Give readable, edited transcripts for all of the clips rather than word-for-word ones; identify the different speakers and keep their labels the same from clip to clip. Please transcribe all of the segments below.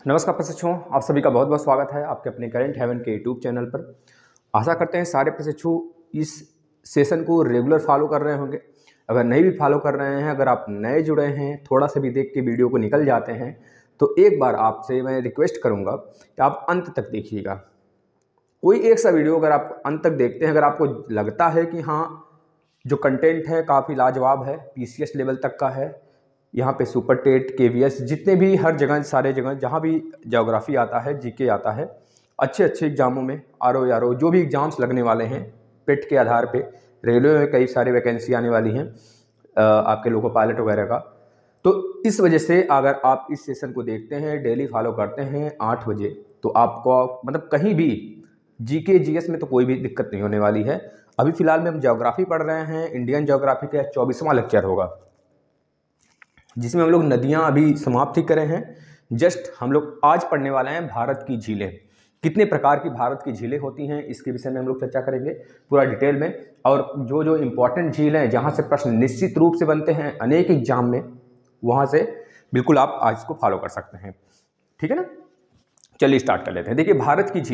Speaker 1: नमस्कार प्रशिक्षुओं, आप सभी का बहुत बहुत स्वागत है आपके अपने करेंट हेवन के यूट्यूब चैनल पर। आशा करते हैं सारे प्रशिक्षु इस सेशन को रेगुलर फॉलो कर रहे होंगे। अगर नहीं भी फॉलो कर रहे हैं, अगर आप नए जुड़े हैं, थोड़ा सा भी देख के वीडियो को निकल जाते हैं, तो एक बार आपसे मैं रिक्वेस्ट करूँगा कि आप अंत तक देखिएगा। कोई एक सा वीडियो अगर आप अंत तक देखते हैं, अगर आपको लगता है कि हाँ जो कंटेंट है काफ़ी लाजवाब है, PCS लेवल तक का है, यहाँ पे सुपर टेट KVS जितने भी हर जगह सारे जगह जहाँ भी ज्योग्राफी आता है, GK आता है, अच्छे अच्छे एग्जामों में RO जो भी एग्ज़ाम्स लगने वाले हैं पेट के आधार पे, रेलवे में कई सारे वैकेंसी आने वाली हैं आपके लोको पायलट वगैरह का। तो इस वजह से अगर आप इस सेशन को देखते हैं, डेली फॉलो करते हैं 8 बजे, तो आपको मतलब कहीं भी GK GS में तो कोई भी दिक्कत नहीं होने वाली है। अभी फ़िलहाल में हम ज्योग्राफी पढ़ रहे हैं, इंडियन ज्योग्राफी का 24वां लेक्चर होगा, जिसमें हम लोग नदियां अभी समाप्त ही करे हैं। जस्ट हम लोग आज पढ़ने वाले हैं भारत की झीलें। कितने प्रकार की भारत की झीलें होती हैं इसके विषय में हम लोग चर्चा करेंगे पूरा डिटेल में। और जो जो इम्पोर्टेंट झील हैं जहां से प्रश्न निश्चित रूप से बनते हैं अनेक एग्जाम में, वहां से बिल्कुल आप आज इसको फॉलो कर सकते हैं। ठीक है ना, चलिए स्टार्ट कर लेते हैं। देखिए, भारत की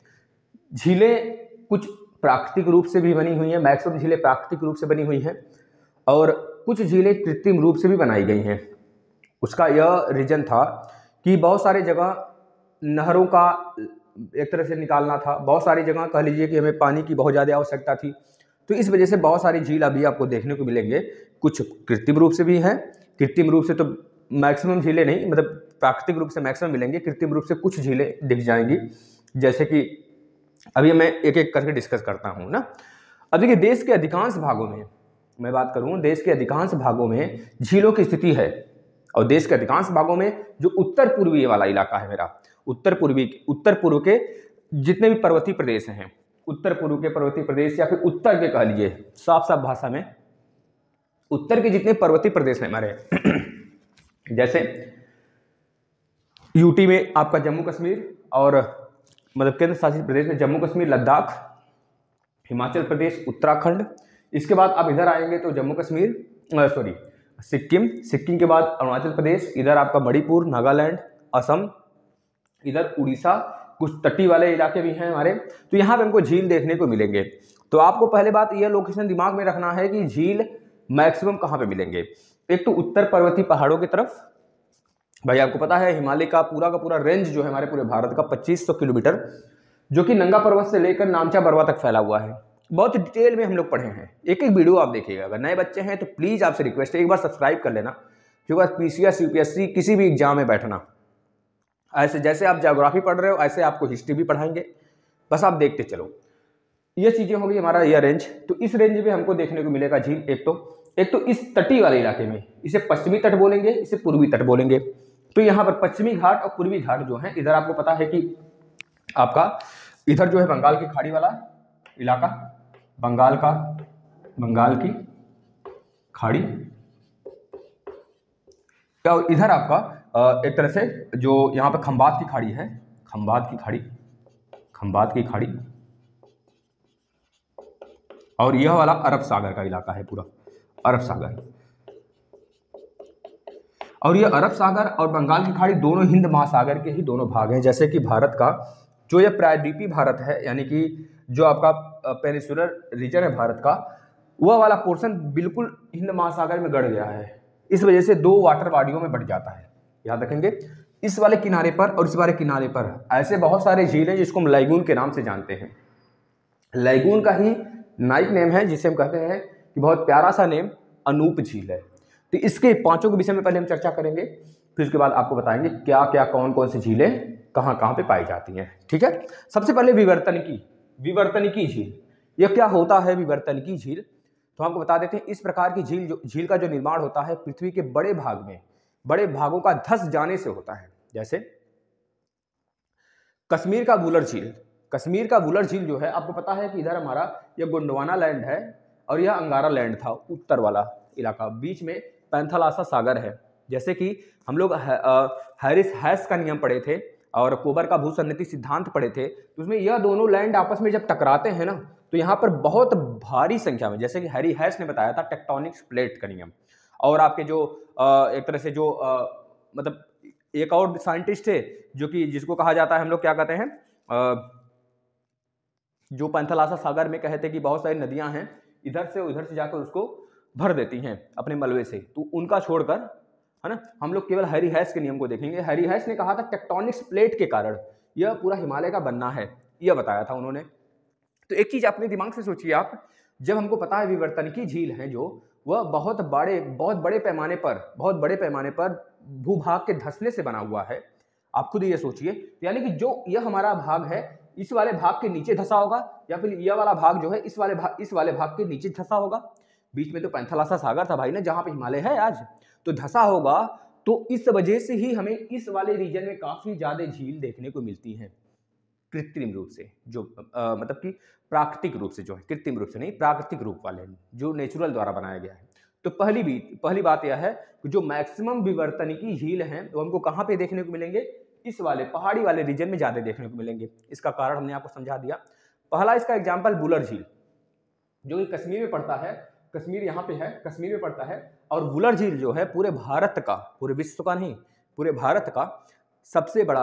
Speaker 1: झीलें कुछ प्राकृतिक रूप से भी बनी हुई हैं, मैक्सिमम झीलें प्राकृतिक रूप से बनी हुई हैं और कुछ झीलें कृत्रिम रूप से भी बनाई गई हैं। उसका यह रीजन था कि बहुत सारी जगह नहरों का एक तरह से निकालना था, बहुत सारी जगह कह लीजिए कि हमें पानी की बहुत ज़्यादा आवश्यकता थी, तो इस वजह से बहुत सारी झील अभी आपको देखने को मिलेंगे। कुछ कृत्रिम रूप से भी हैं, कृत्रिम रूप से तो मैक्सिमम झीलें नहीं, मतलब प्राकृतिक रूप से मैक्सिमम मिलेंगे, कृत्रिम रूप से कुछ झीलें दिख जाएंगी। जैसे कि अभी मैं एक एक करके डिस्कस करता हूँ ना। अब देखिए, देश के अधिकांश भागों में मैं बात करूं, देश के अधिकांश भागों में झीलों की स्थिति है। और देश के अधिकांश भागों में जो उत्तर पूर्वी वाला इलाका है मेरा, उत्तर पूर्व के जितने भी पर्वतीय प्रदेश हैं, उत्तर पूर्व के पर्वतीय प्रदेश या फिर उत्तर के कह लीजिए, साफ साफ भाषा में उत्तर के जितने पर्वतीय प्रदेश हैं हमारे जैसे यूटी में आपका जम्मू कश्मीर, और मतलब केंद्र शासित प्रदेश में जम्मू कश्मीर, लद्दाख, हिमाचल प्रदेश, उत्तराखंड। इसके बाद आप इधर आएंगे तो जम्मू कश्मीर सिक्किम के बाद अरुणाचल प्रदेश, इधर आपका मणिपुर, नागालैंड, असम, इधर उड़ीसा, कुछ तटीय वाले इलाके भी हैं हमारे। तो यहाँ पे हमको झील देखने को मिलेंगे। तो आपको पहले बात यह लोकेशन दिमाग में रखना है कि झील मैक्सिमम कहाँ पे मिलेंगे। एक तो उत्तर पर्वतीय पहाड़ों की तरफ, भाई आपको पता है हिमालय का पूरा रेंज जो है हमारे पूरे भारत का 2500 किलोमीटर, जो कि नंगा पर्वत से लेकर नामचा बरवा तक फैला हुआ है। बहुत डिटेल में हम लोग पढ़े हैं, एक एक वीडियो आप देखिएगा। अगर नए बच्चे हैं तो प्लीज़ आपसे रिक्वेस्ट है एक बार सब्सक्राइब कर लेना, क्योंकि PCS UPSC किसी भी एग्जाम में बैठना, ऐसे जैसे आप ज्योग्राफी पढ़ रहे हो ऐसे आपको हिस्ट्री भी पढ़ाएंगे, बस आप देखते चलो। ये चीज़ें होगी हमारा यह रेंज। तो इस रेंज में हमको देखने को मिलेगा झील। एक तो इस तटीय वाले इलाके में, इसे पश्चिमी तट बोलेंगे, इसे पूर्वी तट बोलेंगे। तो यहाँ पर पश्चिमी घाट और पूर्वी घाट जो है, इधर आपको पता है कि आपका इधर जो है बंगाल की खाड़ी वाला इलाका, बंगाल की खाड़ी, तो इधर आपका एक तरह से जो यहाँ पे खंबात की खाड़ी है, खंबात की खाड़ी, और यह वाला अरब सागर का इलाका है, पूरा अरब सागर। और ये अरब सागर और बंगाल की खाड़ी दोनों हिंद महासागर के ही दोनों भाग हैं। जैसे कि भारत का जो ये प्रायद्वीपीय भारत है, यानी कि जो आपका पेनिसुलर रीजन है भारत का, वह वाला पोर्शन बिल्कुल हिंद महासागर में गड़ गया है। इस वजह से दो वाटर बॉडियों में बट जाता है। याद रखेंगे, इस वाले किनारे पर और इस वाले किनारे पर ऐसे बहुत सारे झील हैं जिसको हम लैगून के नाम से जानते हैं। लैगून का ही नाइक नेम है, जिसे हम कहते हैं कि बहुत प्यारा सा नेम अनूप झील है। तो इसके पांचों के विषय में पहले हम चर्चा करेंगे, फिर उसके बाद आपको बताएंगे क्या क्या कौन कौन सी झीलें कहाँ कहाँ पे पाई जाती हैं। ठीक है, सबसे पहले विवर्तनिकी झील। यह क्या होता है विवर्तनिकी झील, तो आपको बता देते हैं। इस प्रकार की झील का जो निर्माण होता है पृथ्वी के बड़े भागों का धंस जाने से होता है। जैसे कश्मीर का वुलर झील जो है, आपको पता है कि इधर हमारा यह गोंडवाना लैंड है और यह अंगारा लैंड था, उत्तर वाला इलाका। बीच में पैंथालासा सागर है। जैसे कि हम लोग हैरिस हैस का नियम पढ़े थे और कोबर का भूसन्निधि सिद्धांत पढ़े थे, तो उसमें यह दोनों लैंड आपस में जब टकराते हैं ना, तो यहाँ पर बहुत भारी संख्या में, जैसे कि हैरी हैस ने बताया था टेक्टोनिक प्लेट का नियम, और आपके जो एक तरह से जो मतलब एक और साइंटिस्ट है जो कि जिसको कहा जाता है, हम लोग क्या कहते हैं, जो पैंथालासा सागर में कहते हैं कि बहुत सारी नदियां हैं, इधर से उधर से जाकर उसको भर देती हैं अपने मलबे से, तो उनका छोड़कर, है ना, हम लोग केवल हैरी हैश के नियम को देखेंगे। हैरी हैश ने कहा था टेक्टोनिक्स प्लेट के कारण यह पूरा हिमालय का बनना है, यह बताया था उन्होंने। तो एक चीज अपने दिमाग से सोचिए आप, जब हमको पता है विवर्तनिकी झील है जो, वह बहुत बड़े पैमाने पर भूभाग के धंसने से बना हुआ है। आप खुद ये सोचिए, यानी कि जो यह हमारा भाग है, इस वाले भाग के नीचे धंसा होगा, या फिर यह वाला भाग जो है इस वाले भाग के नीचे धंसा होगा। बीच में तो पैंथालासा सागर था भाई ना, जहां पे हिमालय है आज, तो धंसा होगा। तो इस वजह से ही हमें इस वाले रीजन में काफी ज्यादा झील देखने को मिलती है, कृत्रिम रूप से, जो मतलब कि प्राकृतिक रूप से, जो है कृत्रिम रूप से नहीं, प्राकृतिक रूप वाले जो नेचुरल द्वारा बनाया गया है। तो पहली बात यह है कि जो मैक्सिमम विवर्तनिकी झील हैं वो हमको कहाँ पे देखने को मिलेंगे, इस वाले पहाड़ी वाले रीजन में ज्यादा देखने को मिलेंगे। इसका कारण हमने आपको समझा दिया। पहला इसका एग्जाम्पल बुलर झील, जो कि कश्मीर में पड़ता है, कश्मीर यहाँ पे है, कश्मीर में पड़ता है। और बुलर झील जो है पूरे भारत का, पूरे विश्व का नहीं, पूरे भारत का सबसे बड़ा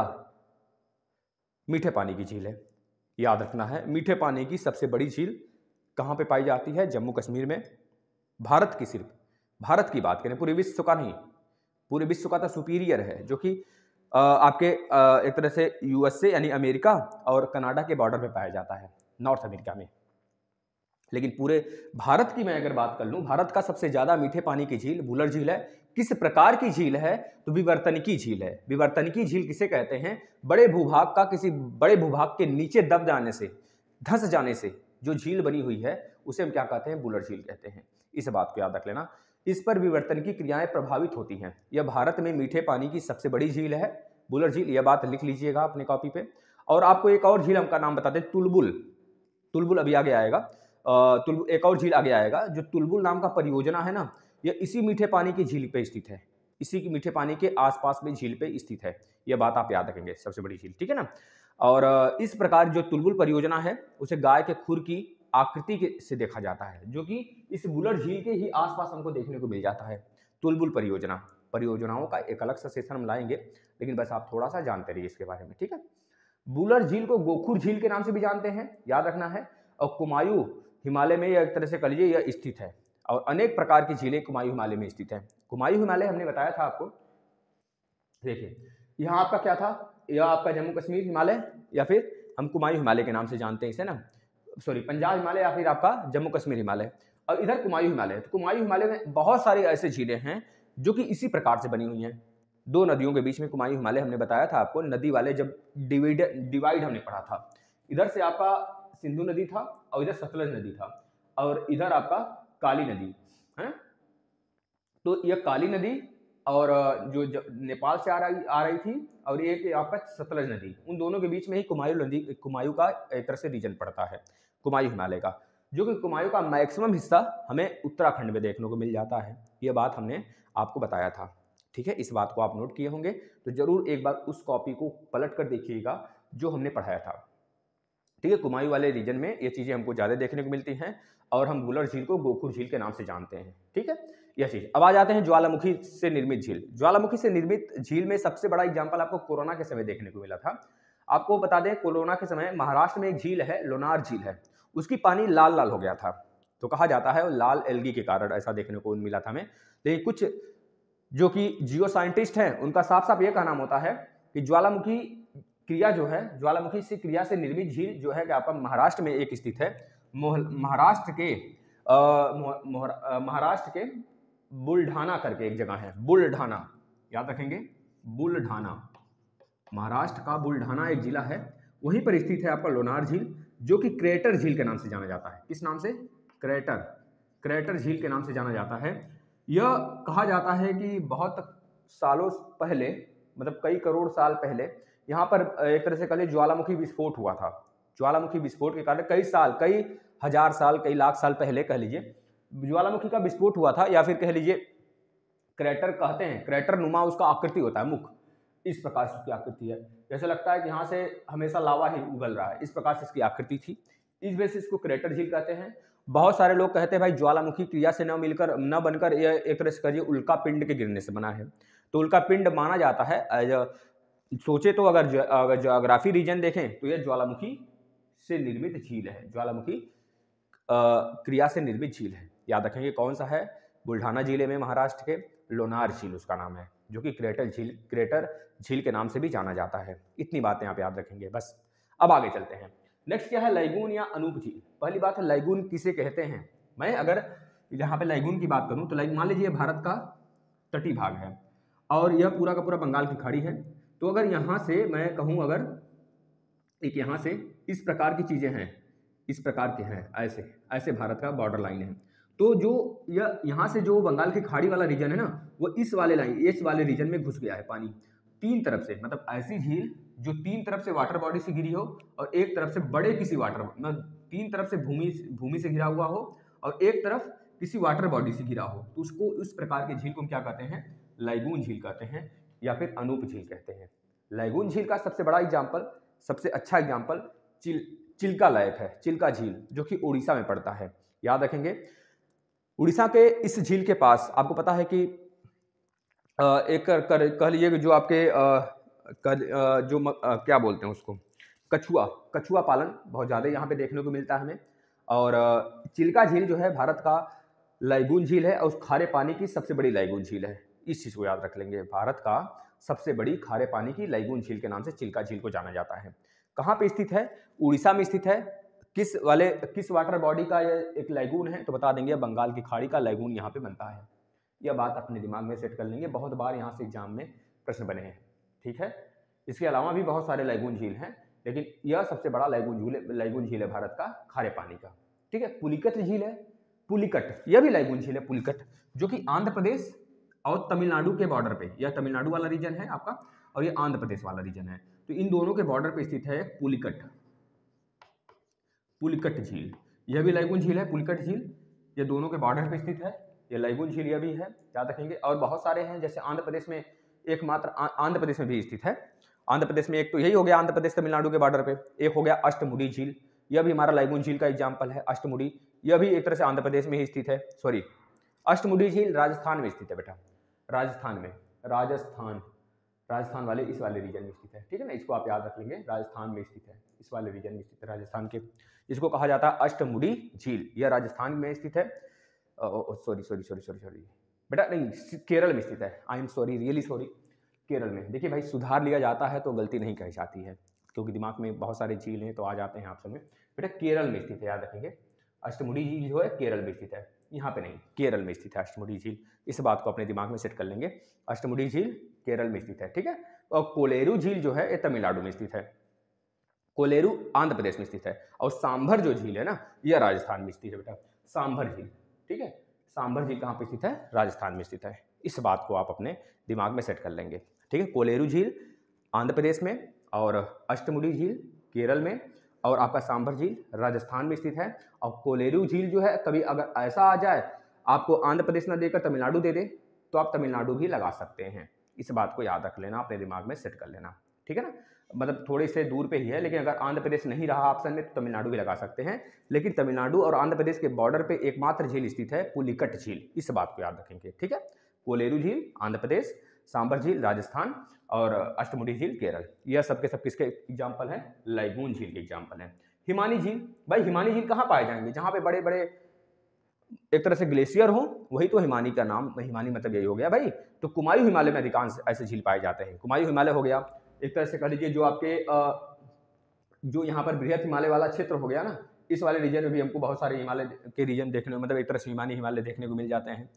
Speaker 1: मीठे पानी की झील है। याद रखना है, मीठे पानी की सबसे बड़ी झील कहाँ पे पाई जाती है, जम्मू कश्मीर में। भारत की, सिर्फ भारत की बात करें, पूरे विश्व का नहीं, पूरे विश्व का तो सुपीरियर है, जो कि आपके एक तरह से यूएसए यानी अमेरिका और कनाडा के बॉर्डर पे पाया जाता है, नॉर्थ अमेरिका में। लेकिन पूरे भारत की मैं अगर बात कर लूं, भारत का सबसे ज्यादा मीठे पानी की झील बुलर झील है। किस प्रकार की झील है, तो विवर्तनिकी झील है। विवर्तनिकी झील किसे कहते हैं, बड़े भूभाग का, किसी बड़े भूभाग के नीचे दब जाने से, धंस जाने से जो झील बनी हुई है उसे हम क्या कहते हैं, बुलर झील कहते हैं। इस बात को याद रख लेना। इस पर विवर्तनिकी क्रियाएं प्रभावित होती हैं। यह भारत में मीठे पानी की सबसे बड़ी झील है, बुलर झील। यह बात लिख लीजिएगा अपने कॉपी पे। और आपको एक और झील का नाम बताते हैं, तुलबुल। तुलबुल अभी आगे आएगा। एक और झील आगे आएगा, जो तुलबुल नाम का परियोजना है ना, यह इसी मीठे पानी की झील पे स्थित है, इसी की मीठे पानी के आसपास में झील पे स्थित है। यह बात आप याद रखेंगे, सबसे बड़ी झील, ठीक है ना। और इस प्रकार जो तुलबुल परियोजना है उसे गाय के खुर की आकृति से देखा जाता है, जो कि इस बुलर झील के ही आसपास हमको देखने को मिल जाता है। तुलबुल परियोजना, परियोजनाओं का एक अलग सा सेशन हम लाएंगे, लेकिन बस आप थोड़ा सा जानते रहिए इसके बारे में, ठीक है। बुलर झील को गोखुर झील के नाम से भी जानते हैं, याद रखना है। और कुमायूं हिमालय में, एक तरह से कह लीजिए, यह स्थित है। और अनेक प्रकार की झीलें कुमायूं हिमालय में स्थित है। कुमायूं हिमालय हमने बताया था आपको, देखिए यहाँ आपका क्या था, यह आपका जम्मू कश्मीर हिमालय, या फिर हम कुमायूं हिमालय के नाम से जानते हैं इसे ना, सॉरी पंजाब हिमालय, या फिर आपका जम्मू कश्मीर हिमालय। और इधर कुमायूं हिमालय। तो कुमायूं हिमालय में बहुत सारे ऐसे झीलें हैं जो कि इसी प्रकार से बनी हुई हैं। दो नदियों के बीच में कुमायूं हिमालय, हमने बताया था आपको, नदी वाले जब डिवाइड हमने पढ़ा था, इधर से आपका सिंधु नदी था और इधर सतलज नदी था, और इधर आपका काली नदी है। तो यह काली नदी और जो नेपाल से आ रही थी, और एक आपका सतलज नदी, उन दोनों के बीच में ही कुमायूं नदी, कुमायूं का एक तरह से रीजन पड़ता है, कुमायूं हिमालय का। जो कि कुमायूं का मैक्सिमम हिस्सा हमें उत्तराखंड में देखने को मिल जाता है। यह बात हमने आपको बताया था, ठीक है। इस बात को आप नोट किए होंगे, तो जरूर एक बार उस कॉपी को पलट कर देखिएगा जो हमने पढ़ाया था, ठीक है। कुमायूं वाले रीजन में ये चीजें हमको ज्यादा देखने को मिलती हैं, और हम बुलर झील को गोखुर झील के नाम से जानते हैं, ठीक है, यह चीज। अब आ जाते हैं ज्वालामुखी से निर्मित झील। ज्वालामुखी से निर्मित झील में सबसे बड़ा एग्जाम्पल आपको कोरोना के समय देखने को मिला था। आपको बता दें, कोरोना के समय महाराष्ट्र में एक झील है, लोनार झील है, उसकी पानी लाल लाल हो गया था। तो कहा जाता है लाल एल्गी के कारण ऐसा देखने को मिला था हमें। लेकिन कुछ जो कि जियो साइंटिस्ट हैं, उनका साफ साफ ये कहना होता है कि ज्वालामुखी क्रिया जो है, ज्वालामुखी से क्रिया से निर्मित झील जो है कि आपका महाराष्ट्र में एक स्थित है। महाराष्ट्र के बुलढाना करके एक जगह है, बुलढाना, याद रखेंगे, बुलढाना, महाराष्ट्र का बुलढाना एक जिला है, वहीं पर स्थित है आपका लोनार झील, जो कि क्रेटर झील के नाम से जाना जाता है। किस नाम से, क्रेटर झील के नाम से जाना जाता है। यह कहा जाता है कि बहुत सालों पहले, मतलब कई करोड़ साल पहले, यहाँ पर एक तरह से कह लीजिए ज्वालामुखी विस्फोट हुआ था। ज्वालामुखी विस्फोट के कारण कई हजार साल, कई लाख साल पहले कह लीजिए ज्वालामुखी का विस्फोट हुआ था, या फिर कह लीजिए क्रेटर कहते हैं, क्रेटर नुमा उसका आकृति होता है, मुख इस प्रकार से उसकी आकृति है, जैसे लगता है कि यहाँ से हमेशा लावा ही उगल रहा है, इस प्रकार से इसकी आकृति थी। इस वजह से इसको क्रेटर झील कहते हैं। बहुत सारे लोग कहते हैं भाई ज्वालामुखी क्रिया से न बनकर यह एक तरह से कहिए उल्का पिंड के गिरने से बना है। तो उल्का पिंड माना जाता है सोचे तो अगर ज्योग्राफी रीजन देखें तो यह ज्वालामुखी से निर्मित झील है, ज्वालामुखी क्रिया से निर्मित झील है। याद रखेंगे कौन सा है, बुल्ढाना जिले में महाराष्ट्र के लोनार झील उसका नाम है, जो कि क्रेटर झील के नाम से भी जाना जाता है। इतनी बातें आप याद रखेंगे बस। अब आगे चलते हैं। नेक्स्ट क्या है, लैगून या अनूप झील। पहली बात है लैगून किसे कहते हैं। मैं अगर यहाँ पे लैगून की बात करूँ तो मान लीजिए भारत का तटीय भाग है और यह पूरा का पूरा बंगाल की खाड़ी है। तो अगर यहाँ से मैं कहूँ, अगर एक यहाँ से इस प्रकार की चीज़ें हैं, इस प्रकार के हैं, ऐसे ऐसे भारत का बॉर्डर लाइन है। तो जो यह यहाँ से जो बंगाल की खाड़ी वाला रीजन है ना, वो इस वाले रीजन में घुस गया है पानी तीन तरफ से। मतलब ऐसी झील जो तीन तरफ से वाटर बॉडी से घिरी हो और एक तरफ से बड़े किसी मतलब तीन तरफ से भूमि से घिरा हुआ हो और एक तरफ किसी वाटर बॉडी से घिरा हो, तो उसको इस प्रकार की झील को क्या कहते हैं, लैगून झील कहते हैं या फिर अनूप झील कहते हैं। लैगून झील का सबसे बड़ा एग्जाम्पल, सबसे अच्छा एग्जाम्पल चिल्का लेक है, चिल्का झील, जो कि उड़ीसा में पड़ता है। याद रखेंगे उड़ीसा के इस झील के पास आपको पता है कि एक कह लीजिए कि जो आपके क्या बोलते हैं उसको, कछुआ पालन बहुत ज़्यादा यहाँ पे देखने को मिलता है हमें। और चिल्का झील जो है भारत का लैगून झील है और उस खारे पानी की सबसे बड़ी लैगून झील है। इस चीज़ को याद रख लेंगे, भारत का सबसे बड़ी खारे पानी की लैगून झील के नाम से चिल्का झील को जाना जाता है। कहाँ पे स्थित है, उड़ीसा में स्थित है। किस वाटर बॉडी का यह एक लैगून है, तो बता देंगे बंगाल की खाड़ी का लैगून यहाँ पे बनता है। यह बात अपने दिमाग में सेट कर लेंगे, बहुत बार यहाँ से एग्जाम में प्रश्न बने हैं। ठीक है, इसके अलावा भी बहुत सारे लैगून झील हैं, लेकिन यह सबसे बड़ा लैगून झील है भारत का खारे पानी का। ठीक है, पुलिकट झील है, पुलिकट यह भी लैगून झील है, पुलिकट, जो कि आंध्र प्रदेश और तमिलनाडु के बॉर्डर पे, यह तमिलनाडु वाला रीजन है आपका और यह आंध्र प्रदेश वाला रीजन है। तो इन दोनों के बॉर्डर पे स्थित है पुलिकट झील। यह भी लैगून झील है, पुलिकट झील, ये दोनों के बॉर्डर पे स्थित है। ये लैगून झील यह भी है, याद रखेंगे। और बहुत सारे हैं, जैसे आंध्र प्रदेश में एकमात्र आंध्र प्रदेश में भी स्थित है। आंध्र प्रदेश में एक तो यही हो गया, आंध्र प्रदेश तमिलनाडु के बॉर्डर पे। एक हो गया अष्टमुडी झील, यह भी हमारा लैगून झील का एग्जाम्पल है। अष्टमुडी यह भी एक तरह से आंध्र प्रदेश में ही स्थित है। सॉरी, अष्टमुडी झील राजस्थान में स्थित है बेटा, राजस्थान में, राजस्थान वाले इस वाले रीजन में स्थित है। ठीक है ना, इसको आप याद रख लेंगे, राजस्थान में स्थित है, इस वाले रीजन में स्थित है राजस्थान के। इसको कहा जाता है अष्टमुडी झील, यह राजस्थान में स्थित है। सॉरी बेटा, नहीं, केरल में स्थित है। I am sorry, really sorry, Kerala में। देखिए भाई, सुधार लिया जाता है तो गलती नहीं कही जाती है, क्योंकि दिमाग में बहुत सारे झील हैं तो आ जाते हैं आप सब में। बेटा केरल में स्थित है, याद रखेंगे। अष्टमुडी झील जो है केरल में स्थित है, यहाँ पे नहीं, केरल में स्थित है अष्टमुडी झील। इस बात को अपने दिमाग में सेट कर लेंगे, अष्टमुडी झील केरल में स्थित है। ठीक है, और कोलेरू झील जो है ये तमिलनाडु में स्थित है, कोलेरू आंध्र प्रदेश में स्थित है। और सांभर जो झील है ना, यह राजस्थान में स्थित है बेटा, सांभर झील। ठीक है, सांभर झील कहाँ पे स्थित है, राजस्थान में स्थित है। इस बात को आप अपने दिमाग में सेट कर लेंगे। ठीक है, कोलेरू झील आंध्र प्रदेश में और अष्टमुडी झील केरल में और आपका सांभर झील राजस्थान में स्थित है। और कोलेरू झील जो है, कभी अगर ऐसा आ जाए आपको आंध्र प्रदेश न देकर तमिलनाडु दे दे तो आप तमिलनाडु भी लगा सकते हैं। इस बात को याद रख लेना, अपने दिमाग में सेट कर लेना। ठीक है ना, मतलब थोड़े से दूर पे ही है, लेकिन अगर आंध्र प्रदेश नहीं रहा ऑप्शन में तो तमिलनाडु भी लगा सकते हैं। लेकिन तमिलनाडु और आंध्र प्रदेश के बॉर्डर पे एकमात्र झील स्थित है, पुलिकट झील। इस बात को याद रखेंगे। ठीक है, कोलेरू झील आंध्र प्रदेश, सांभर झील राजस्थान और अष्टमुडी झील केरल। यह सब के सब किसके एग्जाम्पल हैं, लैगून झील के एग्जाम्पल हैं। हिमानी झील, भाई हिमानी झील कहाँ पाए जाएंगे, जहाँ पे बड़े बड़े एक तरह से ग्लेशियर हो, वही तो हिमानी का नाम, हिमानी मतलब यही हो गया भाई। तो कुमायूं हिमालय में अधिकांश ऐसे झील पाए जाते हैं। कुमायूं हिमालय हो गया, एक तरह से कह लीजिए जो आपके जो यहाँ पर बृहद हिमालय वाला क्षेत्र हो गया ना, इस वाले रीजन में भी हमको बहुत सारे हिमालय के रीजन देखने को, मतलब एक तरह से हिमानी देखने को मिल जाते हैं।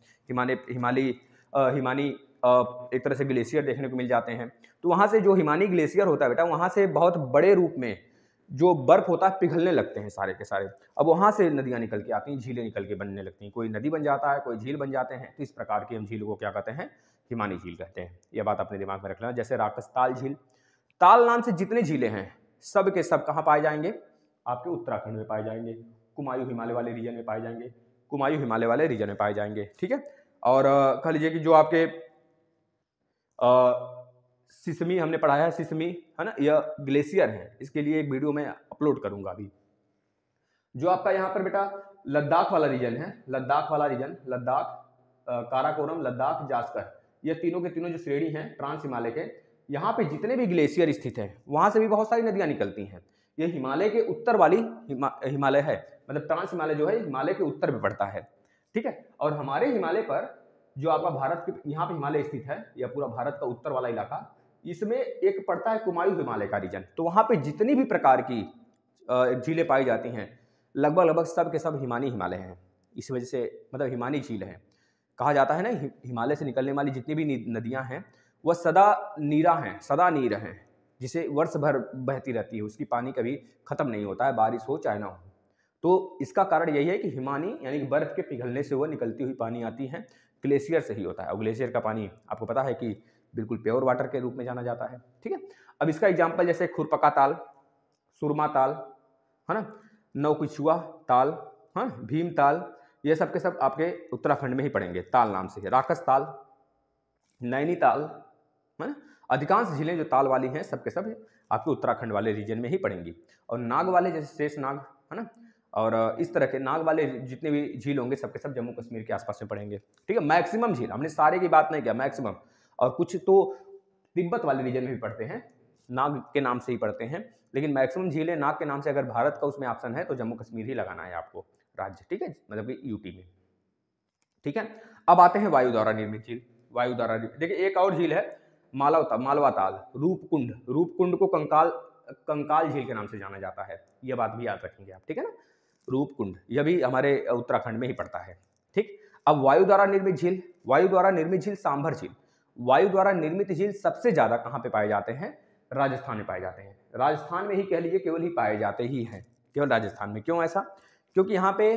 Speaker 1: हिमानी एक तरह से ग्लेशियर देखने को मिल जाते हैं। तो वहाँ से जो हिमानी ग्लेशियर होता है बेटा, वहाँ से बहुत बड़े रूप में जो बर्फ होता है पिघलने लगते हैं सारे के सारे। अब वहाँ से नदियाँ निकल के आती हैं, झीलें निकल के बनने लगती हैं, कोई नदी बन जाता है, कोई झील बन जाते हैं। तो इस प्रकार की हम झील को क्या कहते हैं, हिमानी झील कहते हैं। यह बात अपने दिमाग में रखना। जैसे राकसताल झील, ताल नाम से जितने झीलें हैं सब के सब कहाँ पाए जाएंगे, आपके उत्तराखंड में पाए जाएंगे, कुमायूं हिमालय वाले रीजन में पाए जाएंगे, कुमायूं हिमालय वाले रीजन में पाए जाएंगे। ठीक है, और कह लीजिए कि जो आपके सिसमी हमने पढ़ाया है, सिसमी है ना, यह ग्लेशियर है। इसके लिए एक वीडियो मैं अपलोड करूंगा अभी। जो आपका यहाँ पर बेटा लद्दाख वाला रीजन है, लद्दाख वाला रीजन, लद्दाख, काराकोरम, लद्दाख, जास्कर, ये तीनों के तीनों जो श्रेणी हैं ट्रांस हिमालय के, यहाँ पे जितने भी ग्लेशियर स्थित हैं वहाँ से भी बहुत सारी नदियाँ निकलती हैं। ये हिमालय के उत्तर वाली हिमालय है, मतलब ट्रांस हिमालय जो है हिमालय के उत्तर में पड़ता है, ठीक है। और हमारे हिमालय पर जो आपका भारत के यहाँ पे हिमालय स्थित है, यह पूरा भारत का उत्तर वाला इलाका, इसमें एक पड़ता है कुमायूं हिमालय का रीजन। तो वहाँ पे जितनी भी प्रकार की झीलें पाई जाती हैं लगभग लगभग सब के सब हिमानी हिमालय हैं। इस वजह से मतलब हिमानी झील है, कहा जाता है ना हिमालय से निकलने वाली जितनी भी नदियाँ हैं वह सदा नीरा हैं, सदा नीर हैं, जिसे वर्ष भर बहती रहती है, उसकी पानी कभी खत्म नहीं होता है, बारिश हो चाहे ना हो। तो इसका कारण यही है कि हिमानी यानी कि बर्फ के पिघलने से वह निकलती हुई पानी आती है, ग्लेशियर से ही होता है। और ग्लेशियर का पानी आपको पता है कि बिल्कुल प्योर वाटर के रूप में जाना जाता है, ठीक है। अब इसका एग्जाम्पल जैसे खुरपका ताल, सुरमा ताल, है ना, नौकुचुआ ताल, हाँ, भीम ताल, ये सब के सब आपके उत्तराखंड में ही पड़ेंगे ताल नाम से। राकस ताल, नैनीताल, है ना, अधिकांश झीलें जो ताल वाली हैं सब के सब आपके उत्तराखंड वाले रीजन में ही पड़ेंगी। और नाग वाले जैसे शेष नाग, है ना, और इस तरह के नाग वाले जितने भी झील होंगे सब के सब जम्मू कश्मीर के आसपास में पड़ेंगे, ठीक है। मैक्सिमम झील, हमने सारे की बात नहीं किया, मैक्सिमम, और कुछ तो तिब्बत वाले रीजन में भी पड़ते हैं, नाग के नाम से ही पड़ते हैं, लेकिन मैक्सिमम झीलें नाग के नाम से अगर भारत का उसमें ऑप्शन है तो जम्मू कश्मीर ही लगाना है आपको राज्य, ठीक है, मतलब कि यूटी में, ठीक है। अब आते हैं वायु द्वारा निर्मित झील। वायु द्वारा देखिए एक और झील है मालवा ताल, रूपकुंड, रूपकुंड को कंकाल झील के नाम से जाना जाता है, यह बात भी याद रखेंगे आप, ठीक है ना। रूपकुंड यह भी हमारे उत्तराखंड में ही पड़ता है, ठीक। अब वायु द्वारा निर्मित झील, वायु द्वारा निर्मित झील सांभर झील। वायु द्वारा निर्मित झील सबसे ज्यादा कहाँ पे पाए जाते हैं? राजस्थान में पाए जाते हैं। राजस्थान में ही कह लीजिए, केवल ही पाए जाते ही हैं, केवल राजस्थान में। क्यों ऐसा? क्योंकि यहाँ पे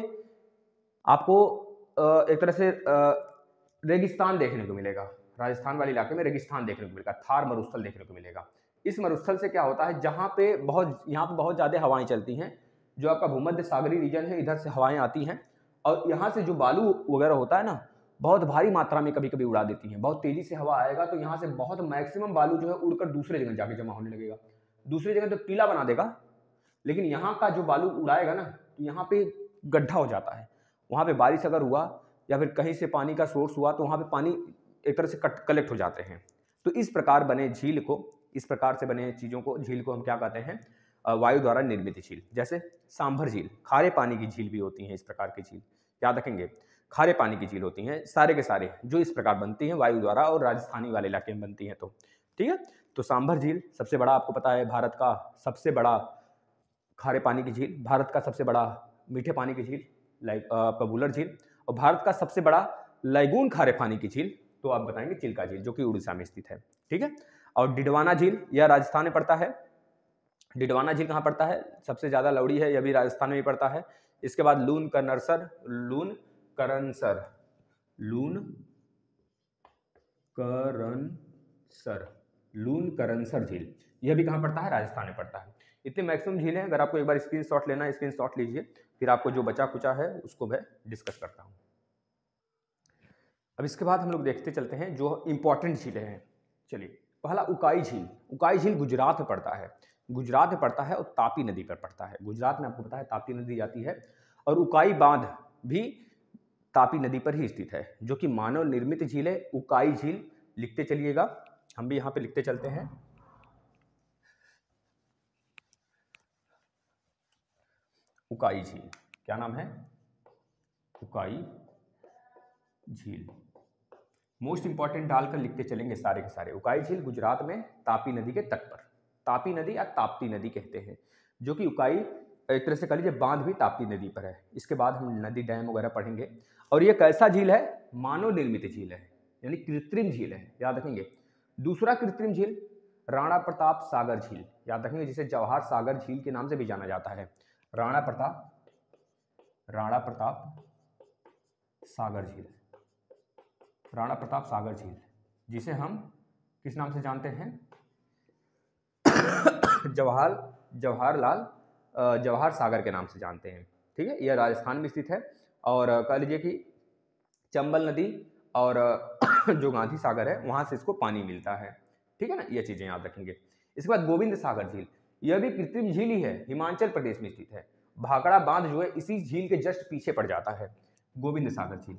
Speaker 1: आपको एक तरह से रेगिस्तान देखने को मिलेगा, राजस्थान वाले इलाके में रेगिस्तान देखने को मिलेगा, थार मरुस्थल देखने को मिलेगा। इस मरुस्थल से क्या होता है, जहाँ पे यहाँ पे बहुत ज़्यादा हवाएं चलती हैं, जो आपका भूमध्य सागरीय रीजन है, इधर से हवाएं आती हैं और यहाँ से जो बालू वगैरह होता है ना, बहुत भारी मात्रा में कभी कभी उड़ा देती हैं। बहुत तेजी से हवा आएगा तो यहाँ से बहुत मैक्सिमम बालू जो है उड़कर दूसरे जगह जाके जमा होने लगेगा, दूसरी जगह तो टीला बना देगा, लेकिन यहाँ का जो बालू उड़ाएगा ना तो यहाँ पे गड्ढा हो जाता है। वहाँ पे बारिश अगर हुआ या फिर कहीं से पानी का सोर्स हुआ तो वहाँ पे पानी एक तरह से कलेक्ट हो जाते हैं। तो इस प्रकार बने झील को, इस प्रकार से बने चीज़ों को, झील को हम क्या कहते हैं? वायु द्वारा निर्मित झील। जैसे सांभर झील, खारे पानी की झील भी होती हैं, इस प्रकार की झील याद रखेंगे, खारे पानी की झील होती हैं सारे के सारे, जो इस प्रकार बनती हैं वायु द्वारा और राजस्थानी वाले इलाके में बनती हैं। तो ठीक है, तो सांभर झील सबसे बड़ा, आपको पता है भारत का सबसे बड़ा खारे पानी की झील, भारत का सबसे बड़ा मीठे पानी की झील पबुलर झील, और भारत का सबसे बड़ा लैगून खारे पानी की झील तो आप बताएंगे चिल्का झील, जो कि उड़ीसा में स्थित है। ठीक है, और डिडवाना झील यह राजस्थान में पड़ता है। डिडवाना झील कहाँ पड़ता है? सबसे ज्यादा लौड़ी है, यह भी राजस्थान में ही पड़ता है। इसके बाद लून करनसर, लून करनसर, लून करनसर, लून करनसर झील, यह भी कहाँ पड़ता है? राजस्थान में पड़ता है। इतने मैक्सिमम झील हैं। अगर आपको एक बार स्क्रीनशॉट लेना है, स्क्रीनशॉट लीजिए, फिर आपको जो बचा कुचा है उसको मैं डिस्कस करता हूँ। अब इसके बाद हम लोग देखते चलते हैं जो इंपॉर्टेंट झीलें हैं। चलिए, पहला उकाई झील। उकाई झील गुजरात में पड़ता है, गुजरात में पड़ता है और तापी नदी पर पड़ता है। गुजरात में आपको पता है तापी नदी जाती है, और उकाई बांध भी तापी नदी पर ही स्थित है, जो कि मानव निर्मित झील है। उकाई झील लिखते चलिएगा, हम भी यहाँ पे लिखते चलते हैं। उकाई झील, क्या नाम है? उकाई झील। मोस्ट इंपॉर्टेंट डालकर लिखते चलेंगे सारे के सारे। उकाई झील गुजरात में तापी नदी के तट पर, तापी नदी या ताप्ती नदी कहते हैं, जो कि उकाई एक तरह से कह लीजिए बांध भी ताप्ती नदी पर है। इसके बाद हम नदी डैम वगैरह पढ़ेंगे। और ये कैसा झील है? मानव निर्मित झील है, यानी कृत्रिम झील है, याद रखेंगे। दूसरा कृत्रिम झील राणा प्रताप सागर झील, याद रखेंगे, जिसे जवाहर सागर झील के नाम से भी जाना जाता है। राणा प्रताप सागर झील, राणा प्रताप सागर झील, जिसे हम किस नाम से जानते हैं? जवाहर सागर के नाम से जानते हैं। ठीक है, यह राजस्थान में स्थित है, और कह लीजिए कि चंबल नदी और जो गांधी सागर है वहां से इसको पानी मिलता है। ठीक है ना, ये चीजें याद रखेंगे। इसके बाद गोविंद सागर झील, यह भी कृत्रिम झील ही है, हिमाचल प्रदेश में स्थित है, भाखड़ा बांध जो है इसी झील के जस्ट पीछे पड़ जाता है। गोविंद सागर झील,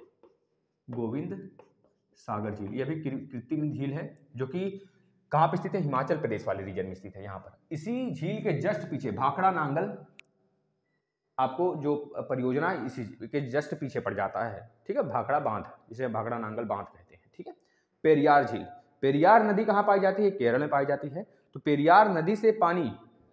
Speaker 1: गोविंद सागर झील यह भी कृत्रिम झील है जो कि कहाँ पे स्थित है, हिमाचल प्रदेश वाले रीजन में स्थित है। यहाँ पर इसी झील के जस्ट पीछे भाखड़ा नांगल आपको जो परियोजना इसी के जस्ट पीछे पड़ जाता है, ठीक है, भाखड़ा बांध, जिसे भाखड़ा नांगल बांध कहते हैं, ठीक है। पेरियार झील, पेरियार नदी कहाँ पाई जाती है, केरल में पाई जाती है। तो पेरियार नदी से पानी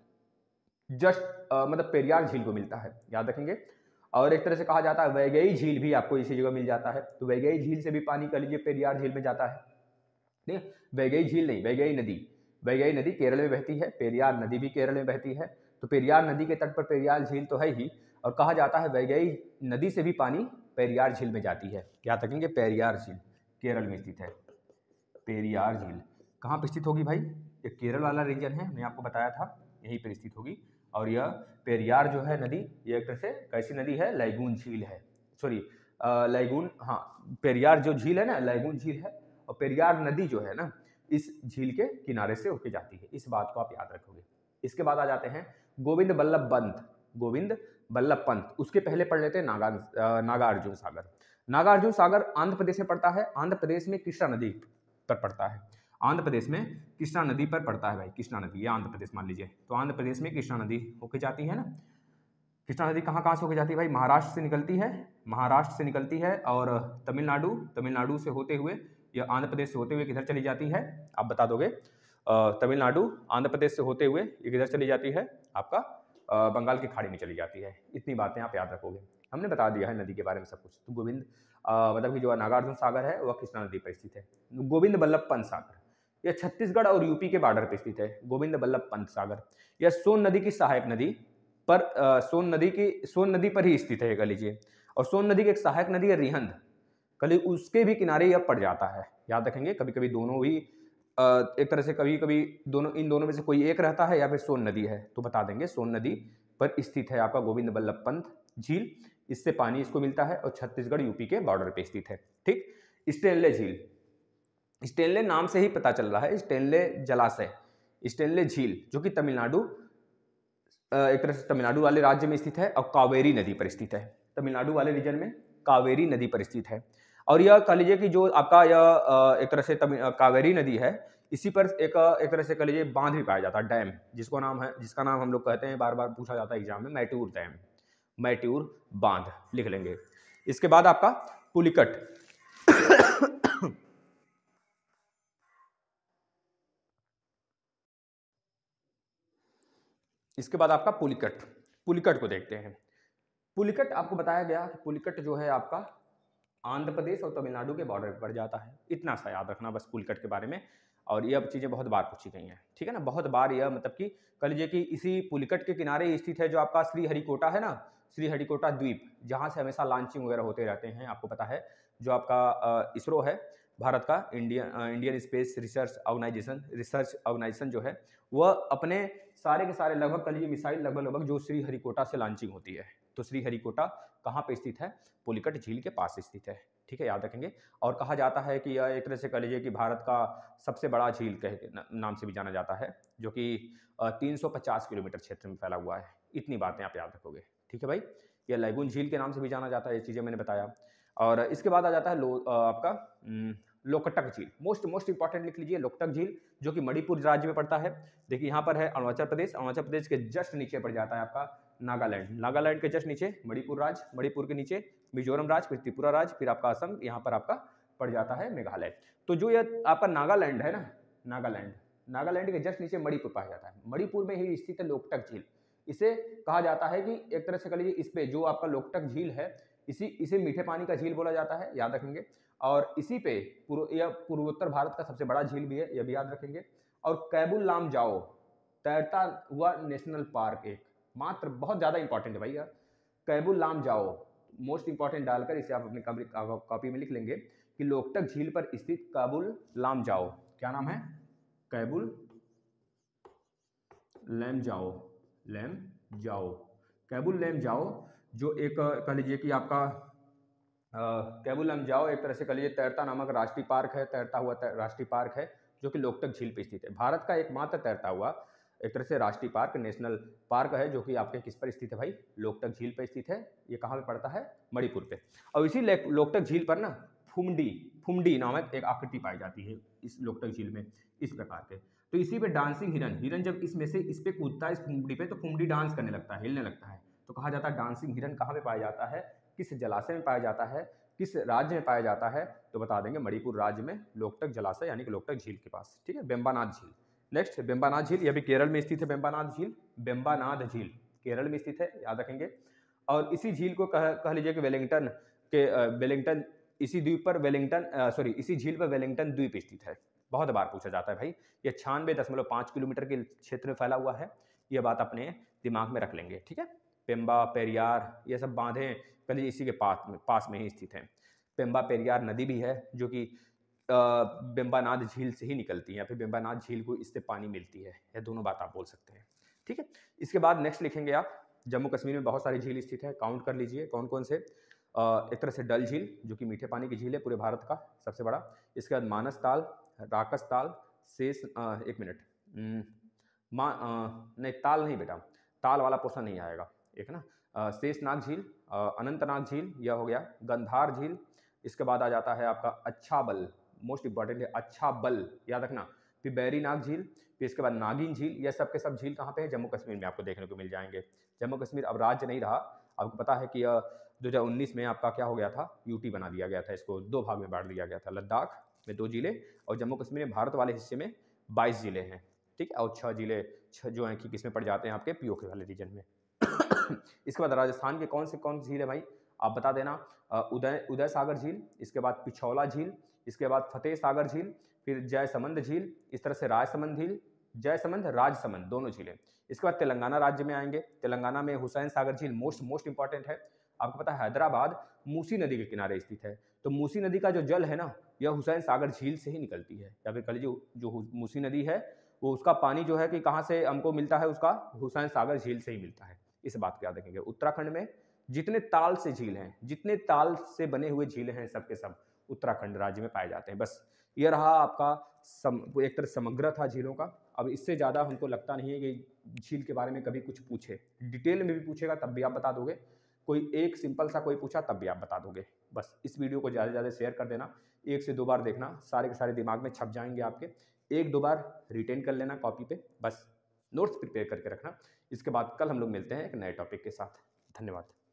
Speaker 1: जस्ट मतलब पेरियार झील को मिलता है, याद रखेंगे। और एक तरह से कहा जाता है वैगई झील भी आपको इसी जगह मिल जाता है। तो वैगई झील से भी पानी कह लीजिए पेरियार झील में जाता है, ठीक है। वैगई झील नहीं, वैगई नदी, वैगई नदी केरल में बहती है, पेरियार नदी भी केरल में बहती है। तो पेरियार नदी के तट पर पेरियार झील तो है ही, और कहा जाता है वैगई नदी से भी पानी पेरियार झील में जाती है, याद रखेंगे। पेरियार झील केरल में स्थित है। पेरियार झील कहाँ पर स्थित होगी भाई, ये केरल वाला रीजन है, मैंने आपको बताया था, यहीं पर स्थित होगी। और यह पेरियार जो है नदी, ये एक तरह से कैसी नदी है, लैगून झील है, सॉरी लैगून, हाँ पेरियार जो झील है ना लैगून झील है। और पेरियार नदी जो है ना इस झील के किनारे से होके जाती है, इस बात को आप याद रखोगे। इसके बाद आ जाते हैं गोविंद बल्लभ पंत, गोविंद बल्लभ पंत। उसके पहले पढ़ लेते हैं नागार्जुन सागर। नागार्जुन सागर आंध्र प्रदेश में पड़ता है, आंध्र प्रदेश में कृष्णा नदी पर पड़ता है, आंध्र प्रदेश में कृष्णा नदी पर पड़ता है भाई, कृष्णा नदी, ये आंध्र प्रदेश मान लीजिए। तो आंध्र प्रदेश में कृष्णा नदी होके जाती है ना। कृष्णा नदी कहाँ कहाँ से होके जाती है भाई, महाराष्ट्र से निकलती है, महाराष्ट्र से निकलती है, और तमिलनाडु, तमिलनाडु से होते हुए यह आंध्र प्रदेश से होते हुए किधर चली जाती है, आप बता दोगे। तमिलनाडु आंध्र प्रदेश से होते हुए ये किधर चली जाती है, आपका बंगाल की खाड़ी में चली जाती है। इतनी बातें आप याद रखोगे, हमने बता दिया है नदी के बारे में सब कुछ। तो गोविंद मतलब कि जो नागार्जुन सागर है वह कृष्णा नदी पर स्थित है। गोविंद बल्लभ पंत सागर, यह छत्तीसगढ़ और यूपी के बॉर्डर पर स्थित है। गोविंद बल्लभ पंत सागर यह सोन नदी की सहायक नदी पर सोन नदी पर ही स्थित है कह लीजिए। और सोन नदी की एक सहायक नदी है रिहंद, कल उसके भी किनारे यह पड़ जाता है, याद रखेंगे। कभी कभी दोनों ही एक तरह से कभी कभी दोनों, इन दोनों में से कोई एक रहता है या फिर सोन नदी है, तो बता देंगे सोन नदी पर स्थित है आपका गोविंद बल्लभ पंत झील, इससे पानी इसको मिलता है और छत्तीसगढ़ यूपी के बॉर्डर पे स्थित है, ठीक। स्टेनले झील, स्टेनले नाम से ही पता चल रहा है, स्टेनले जलाशय, स्टेनले झील जो कि तमिलनाडु, एक तरह से तमिलनाडु वाले राज्य में स्थित है और कावेरी नदी पर स्थित है, तमिलनाडु वाले रीजन में कावेरी नदी पर स्थित है। और यह कह लीजिए कि जो आपका यह एक तरह से कावेरी नदी है, इसी पर एक तरह से कह लीजिए बांध भी पाया जाता है, डैम, जिसका नाम हम लोग कहते हैं, बार बार पूछा जाता है एग्जाम में, मैट्यूर डैम, मैट्यूर बांध लिख लेंगे। इसके बाद आपका पुलिकट इसके बाद आपका पुलिकट, पुलिकट को देखते हैं। पुलिकट आपको बताया गया कि पुलिकट जो है आपका आंध्र प्रदेश और तमिलनाडु के बॉर्डर पर पड़ जाता है, इतना सा याद रखना बस पुलिकट के बारे में। और ये अब चीज़ें बहुत बार पूछी गई हैं, ठीक है ना, बहुत बार यह मतलब कि कह लीजिए कि इसी पुलिकट के किनारे स्थित है जो आपका श्रीहरिकोटा है ना, श्रीहरिकोटा द्वीप, जहाँ से हमेशा लॉन्चिंग वगैरह होते रहते हैं, आपको पता है। जो आपका इसरो है भारत का, इंडियन स्पेस रिसर्च ऑर्गेनाइजेशन जो है, वह अपने सारे के सारे लगभग कह लीजिए मिसाइल लगभग जो श्रीहरिकोटा से लॉन्चिंग होती है। तो श्रीहरिकोटा कहाँ पे स्थित है, पुलिकट झील के पास स्थित है, ठीक है, याद रखेंगे। और कहा जाता है कि यह एक तरह से कह लीजिए कि भारत का सबसे बड़ा झील कह के नाम से भी जाना जाता है, जो कि 350 किलोमीटर क्षेत्र में फैला हुआ है। इतनी बातें आप याद रखोगे, ठीक है भाई। यह लैगून झील के नाम से भी जाना जाता है, ये चीज़ें मैंने बताया। और इसके बाद आ जाता है आपका लोकटक झील, मोस्ट इंपॉर्टेंट लिख लीजिए, लोकटक झील, जो कि मणिपुर राज्य में पड़ता है। देखिए यहाँ पर है अरुणाचल प्रदेश, अरुणाचल प्रदेश के जस्ट नीचे पड़ जाता है आपका नागालैंड, नागालैंड के जस्ट नीचे मणिपुर राज्य, मणिपुर के नीचे मिजोरम राज्य, फिर त्रिपुरा राज्य, फिर आपका असम, यहाँ पर आपका पड़ जाता है मेघालय। तो जो यह आपका नागालैंड है ना, नागालैंड के जस्ट नीचे मणिपुर पाया जाता है, मणिपुर में ही स्थित है लोकटक झील। इसे कहा जाता है कि एक तरह से कह लीजिए इस पे जो आपका लोकटक झील है, इसे मीठे पानी का झील बोला जाता है, याद रखेंगे। और इसी पे यह पूर्वोत्तर भारत का सबसे बड़ा झील भी है, यह भी याद रखेंगे। और कैबुल लामजाओ तैरता हुआ नेशनल पार्क, एक मात्र बहुत ज्यादा इंपॉर्टेंट है भैया, कैबुल लामजाओ, मोस्ट इंपॉर्टेंट डालकर इसे आप अपनी कॉपी में लिख लेंगे कि लोकटक झील पर स्थित कैबुल लामजाओ, क्या नाम है, कैबुल लैमजाओ, कैबुल लैमजाओ, जो एक कह लीजिए कि आपका कैबुल लैमजाओ एक तरह से कह लीजिए तैरता नामक राष्ट्रीय पार्क है, तैरता हुआ राष्ट्रीय पार्क है, जो कि लोकटक झील पर स्थित है। भारत का एकमात्र तैरता हुआ एक तरह से राष्ट्रीय पार्क, नेशनल पार्क है, जो कि आपके किस पर स्थित है भाई, लोकटक झील पर स्थित है। ये कहाँ पे पड़ता है, मणिपुर पे। और इसी लोकटक झील पर ना फुमडी फुमडी नामक एक आकृति पाई जाती है इस लोकटक झील में, इस प्रकार के। तो इसी पे डांसिंग हिरन, हिरन जब इसमें से इस पे कूदता है इस फुमडी पे, तो फुमडी डांस करने लगता है, हिलने लगता है, तो कहा जाता है डांसिंग हिरन कहाँ पे पाया जाता है, किस जलाशय में पाया जाता है, किस राज्य में पाया जाता है, तो बता देंगे मणिपुर राज्य में लोकटक जलाशय यानी कि लोकटक झील के पास। ठीक है, बेम्बानाथ झील। नेक्स्ट बेम्बानाथ झील, यह भी केरल में स्थित है। बेम्बानाथ झील, बेम्बानाथ झील केरल में स्थित है, याद रखेंगे। और इसी झील को कह लीजिए कि वेलिंगटन इसी द्वीप पर इसी झील पर वेलिंगटन द्वीप स्थित है। बहुत बार पूछा जाता है भाई। यह 96.5 किलोमीटर के क्षेत्र में फैला हुआ है। यह बात अपने दिमाग में रख लेंगे। ठीक है, पेम्बा पेरियार ये सब बांधे कल इसी के पास में ही स्थित हैं। पेम्बा पेरियार नदी भी है जो कि बेम्बानाथ झील से ही निकलती है, या फिर बेम्बानाथ झील को इससे पानी मिलती है। यह दोनों बात आप बोल सकते हैं। ठीक है, इसके बाद नेक्स्ट लिखेंगे आप, जम्मू कश्मीर में बहुत सारी झील स्थित है, काउंट कर लीजिए कौन कौन से। एक तरह से डल झील जो कि मीठे पानी की झील है, पूरे भारत का सबसे बड़ा। इसके बाद मानस ताल, राकस ताल, शेष एक मिनट नहीं ताल नहीं बेटा, ताल वाला पोर्शन नहीं आएगा, एक ना शेषनाग झील, अनंतनाग झील, यह हो गया गंधार झील। इसके बाद आ जाता है आपका अच्छा बल, मोस्ट इंपॉर्टेंट है अच्छा बल, याद रखना। फिर बैरीनाग झील, फिर इसके बाद नागिन झील। यह सब के सब झील कहाँ पे है, जम्मू कश्मीर में आपको देखने को मिल जाएंगे। जम्मू कश्मीर अब राज्य नहीं रहा। आपको पता है कि 2019 में आपका क्या हो गया था, यूटी बना दिया गया था, इसको 2 भाग में बांट दिया गया था। लद्दाख में 2 जिले और जम्मू कश्मीर में भारत वाले हिस्से में 22 जिले हैं। ठीक है, और 6 जिले जो हैं कि किस में पड़ जाते हैं आपके पीओके वाले रीजन में। इसके बाद राजस्थान के कौन सी झील है भाई, आप बता देना। उदय सागर झील, इसके बाद पिछौला झील, इसके बाद फतेह सागर झील, फिर जयसमंद झील, इस तरह से राजसमंद झील, जयसमंद राजसमंद दोनों झीलें। इसके बाद तेलंगाना राज्य में आएंगे। तेलंगाना में हुसैन सागर झील मोस्ट इंपॉर्टेंट है। आपको पता है हैदराबाद मूसी नदी के किनारे स्थित है, तो मूसी नदी का जो जल है ना, यह हुसैन सागर झील से ही निकलती है। या फिर कल जो मूसी नदी है वो उसका पानी जो है कि कहाँ से हमको मिलता है, उसका हुसैन सागर झील से ही मिलता है। इस बात को याद रखेंगे। उत्तराखंड में जितने ताल से झील हैं, जितने ताल से बने हुए झील हैं, सब के सब उत्तराखंड राज्य में पाए जाते हैं। बस ये रहा आपका एक तरह समग्र था झीलों का। अब इससे ज़्यादा हमको लगता नहीं है कि झील के बारे में कभी कुछ पूछे, डिटेल में भी पूछेगा तब भी आप बता दोगे, कोई एक सिंपल सा कोई पूछा तब भी आप बता दोगे। बस इस वीडियो को ज़्यादा से ज़्यादा शेयर कर देना, 1 से 2 बार देखना, सारे के सारे दिमाग में छप जाएंगे आपके। 1-2 बार रिटेन कर लेना कॉपी पे, बस नोट्स प्रिपेयर करके रखना। इसके बाद कल हम लोग मिलते हैं एक नए टॉपिक के साथ। धन्यवाद।